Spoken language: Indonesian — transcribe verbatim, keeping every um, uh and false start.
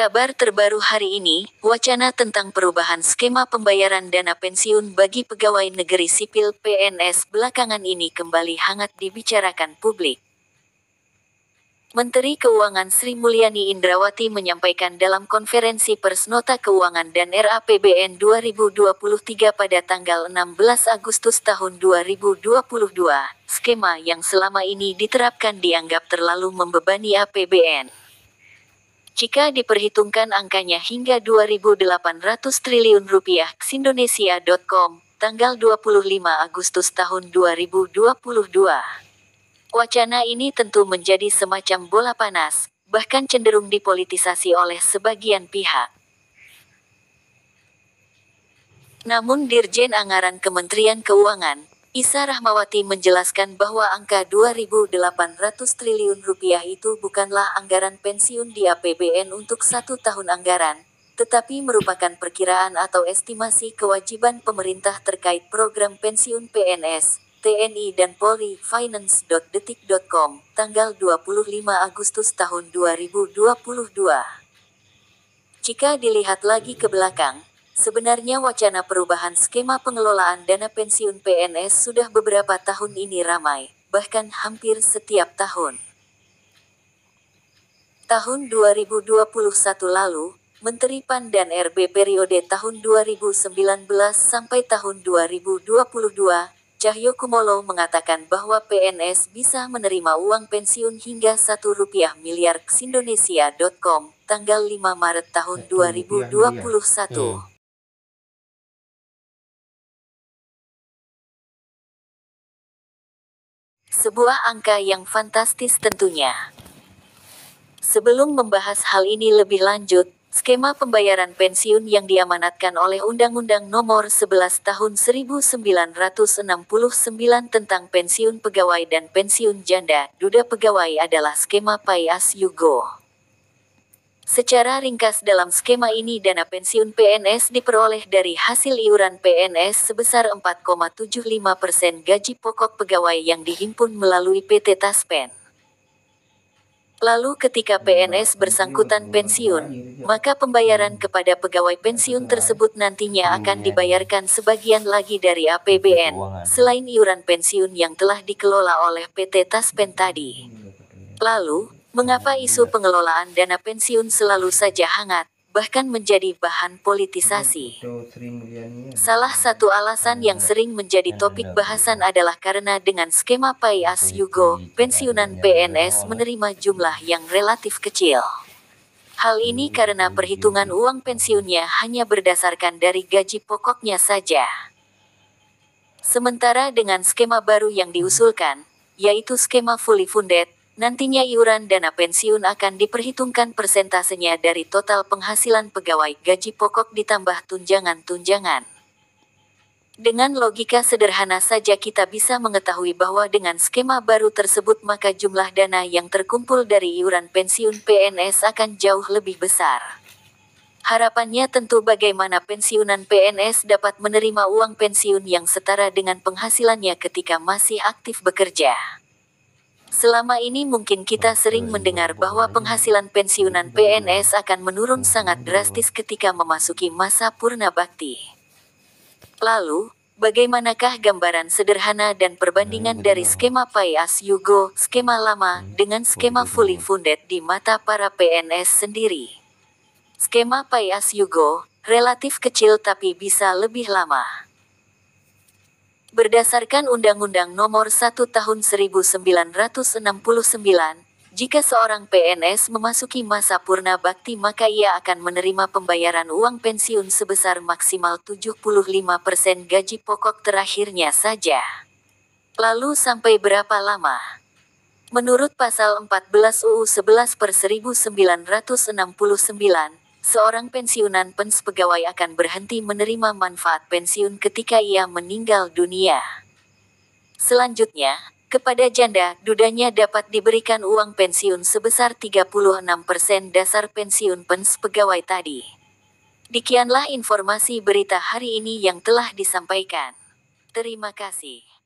Kabar terbaru hari ini, wacana tentang perubahan skema pembayaran dana pensiun bagi pegawai negeri sipil P N S belakangan ini kembali hangat dibicarakan publik. Menteri Keuangan Sri Mulyani Indrawati menyampaikan dalam konferensi pers Nota Keuangan dan R A P B N dua ribu dua puluh tiga pada tanggal enam belas Agustus tahun dua ribu dua puluh dua, skema yang selama ini diterapkan dianggap terlalu membebani A P B N. Jika diperhitungkan angkanya hingga dua ribu delapan ratus triliun rupiah, Xindonesia titik com, tanggal dua puluh lima Agustus tahun dua ribu dua puluh dua. Wacana ini tentu menjadi semacam bola panas, bahkan cenderung dipolitisasi oleh sebagian pihak. Namun Dirjen Anggaran Kementerian Keuangan, Isa Rahmawati menjelaskan bahwa angka dua ribu delapan ratus triliun rupiah itu bukanlah anggaran pensiun di A P B N untuk satu tahun anggaran, tetapi merupakan perkiraan atau estimasi kewajiban pemerintah terkait program pensiun P N S, T N I dan Polri. Finance titik detik titik com, tanggal dua puluh lima Agustus tahun dua ribu dua puluh dua. Jika dilihat lagi ke belakang, sebenarnya wacana perubahan skema pengelolaan dana pensiun P N S sudah beberapa tahun ini ramai, bahkan hampir setiap tahun. Tahun dua ribu dua puluh satu lalu, Menteri P A N dan R B periode tahun dua ribu sembilan belas sampai tahun dua ribu dua puluh dua, Cahyokumolo mengatakan bahwa P N S bisa menerima uang pensiun hingga satu rupiah miliar. Xindonesia titik com, tanggal lima Maret tahun dua ribu dua puluh satu. Sebuah angka yang fantastis tentunya. Sebelum membahas hal ini lebih lanjut, skema pembayaran pensiun yang diamanatkan oleh Undang-Undang Nomor sebelas Tahun seribu sembilan ratus enam puluh sembilan tentang Pensiun Pegawai dan Pensiun Janda, Duda Pegawai adalah skema Pay As You Go. Secara ringkas dalam skema ini dana pensiun P N S diperoleh dari hasil iuran P N S sebesar empat koma tujuh lima persen gaji pokok pegawai yang dihimpun melalui P T Taspen. Lalu ketika P N S bersangkutan pensiun, maka pembayaran kepada pegawai pensiun tersebut nantinya akan dibayarkan sebagian lagi dari A P B N, selain iuran pensiun yang telah dikelola oleh P T Taspen tadi. Lalu, mengapa isu pengelolaan dana pensiun selalu saja hangat, bahkan menjadi bahan politisasi? Salah satu alasan yang sering menjadi topik bahasan adalah karena dengan skema Pay As You Go, pensiunan P N S menerima jumlah yang relatif kecil. Hal ini karena perhitungan uang pensiunnya hanya berdasarkan dari gaji pokoknya saja. Sementara dengan skema baru yang diusulkan, yaitu skema fully funded, nantinya iuran dana pensiun akan diperhitungkan persentasenya dari total penghasilan pegawai gaji pokok ditambah tunjangan-tunjangan. Dengan logika sederhana saja kita bisa mengetahui bahwa dengan skema baru tersebut maka jumlah dana yang terkumpul dari iuran pensiun P N S akan jauh lebih besar. Harapannya tentu bagaimana pensiunan P N S dapat menerima uang pensiun yang setara dengan penghasilannya ketika masih aktif bekerja. Selama ini mungkin kita sering mendengar bahwa penghasilan pensiunan P N S akan menurun sangat drastis ketika memasuki masa purna bakti. Lalu, bagaimanakah gambaran sederhana dan perbandingan dari skema Pay As You Go, skema lama, dengan skema fully funded di mata para P N S sendiri? Skema Pay As You Go, relatif kecil tapi bisa lebih lama. Berdasarkan Undang-Undang Nomor satu Tahun seribu sembilan ratus enam puluh sembilan, jika seorang P N S memasuki masa purna bakti maka ia akan menerima pembayaran uang pensiun sebesar maksimal tujuh puluh lima persen gaji pokok terakhirnya saja. Lalu sampai berapa lama? Menurut Pasal empat belas U U sebelas per seribu sembilan ratus enam puluh sembilan, seorang pensiunan pens pegawai akan berhenti menerima manfaat pensiun ketika ia meninggal dunia. Selanjutnya, kepada janda, dudanya dapat diberikan uang pensiun sebesar tiga puluh enam persen dasar pensiun pens pegawai tadi. Demikianlah informasi berita hari ini yang telah disampaikan. Terima kasih.